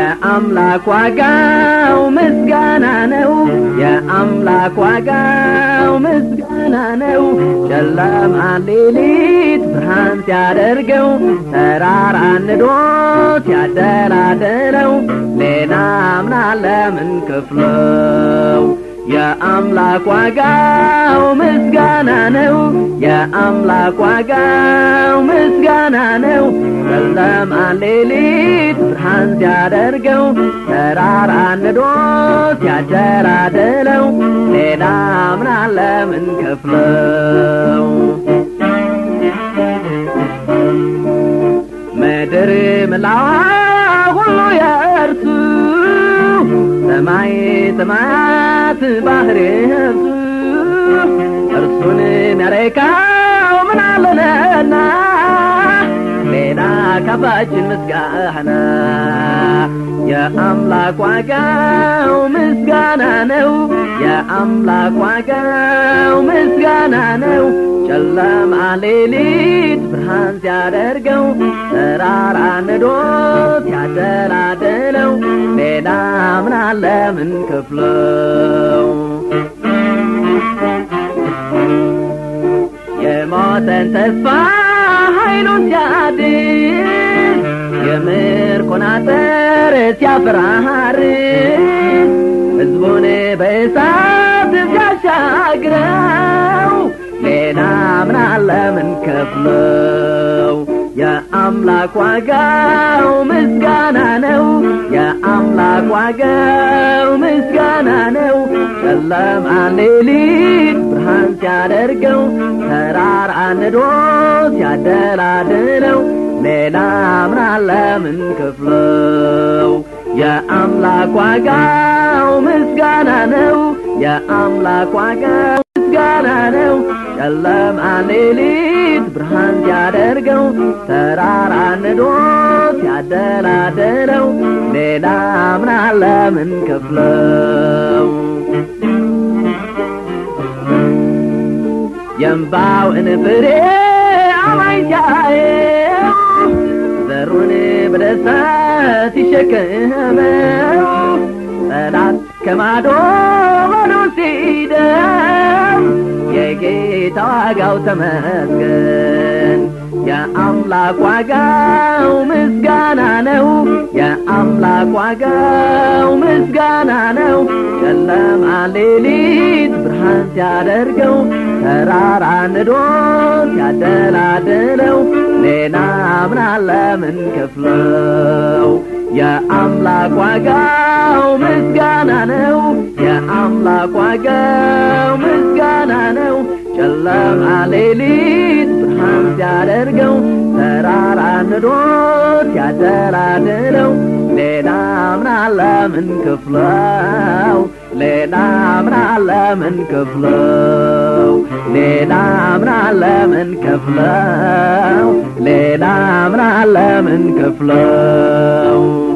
የአምላክ ዋጋው ምስጋና ነው የአምላክ ዋጋው ምስጋና ነው ጨለማ ሌሊት ብርሃን ሲያደርገው ተራራ ንዶ ሲያደላድለው ሌላ ምናለ ምን ከፍለው የአምላክ ዋጋው ምስጋና ነው የአምላክ ዋጋው ምስጋና ነው ጨለማ ሌሊት ብርሃን ሲያደርገው ተራራ ንዶ ሲያደላድለው ሌላ ምናለ ምን ከፍለው ምድር ምላዋ ሁሉ የእርሱ ሰማይ ሰማያት ባህር የእርሱ እርሱን የሚያረካው ምን አለና ሌላ ካፋችን ምስጋና የአምላክ ዋጋው ምስጋና ነው የአምላክ ዋጋው ምስጋና ነው ጨለማ ሌሊት ብርሃን ሲያደርገው ተራራ ንዶ ሲያደላድለው ሌላ ምን አለ ምን ከፍለው የሞተን ተስፋ ኃይሉን ሲያድስ የምርኮን አጥር ሲያፈራርስ ሕዝቡን በእሳት ሲያሻግረው ሌላ ምን አለ ምን ከፍለው የአምላክ ዋጋው ምስጋና ነው የአምላክ ዋጋው ምስጋና ነው ጨለማ ሌሊት ብርሃን ሲያደርገው ተራራ ንዶ ሲያደላድለው ሌላ ምን አለ ምን ከፍለው የአምላክ ዋጋው ምስጋና ነው የአምላክ ዋጋው ምስጋና ነው ጨለማ ሌሊት ብርሃን ሲያደርገው ተራራ ንዶ ሲያደላድለው ሌላ ምን አለ ምን ከፍለው የእንባው ፍሬ አማኛዬው ዘሩን በደስታ ሲሸከመው ጠላት ከማዶ ማዶ ሲደም የጌታ ዋጋው ተመስገን የአምላክ ዋጋው ምስጋና ነው የአምላክ ዋጋው ምስጋና ነው ጨለማ ሌሊት ብርሃን ሲያደርገው ተራራ ንዶ ሲያደላድለው ሌላ ምን አለ ምን ከፍለው የአምላክ ዋጋው ምስጋና ነው የአምላክ ዋጋው ምስጋና ነው ጨለማ ሌሊት ብርሃን ሲያደርገው ተራራ ንዶ ሲያደላድለው ሌላ ምን አለ ምን ከፍለው ሌላ ምን አለ ምን ከፍለው ሌላ ምን አለ ምን ከፍለው ሌላ ምን አለ ምን ከፍለው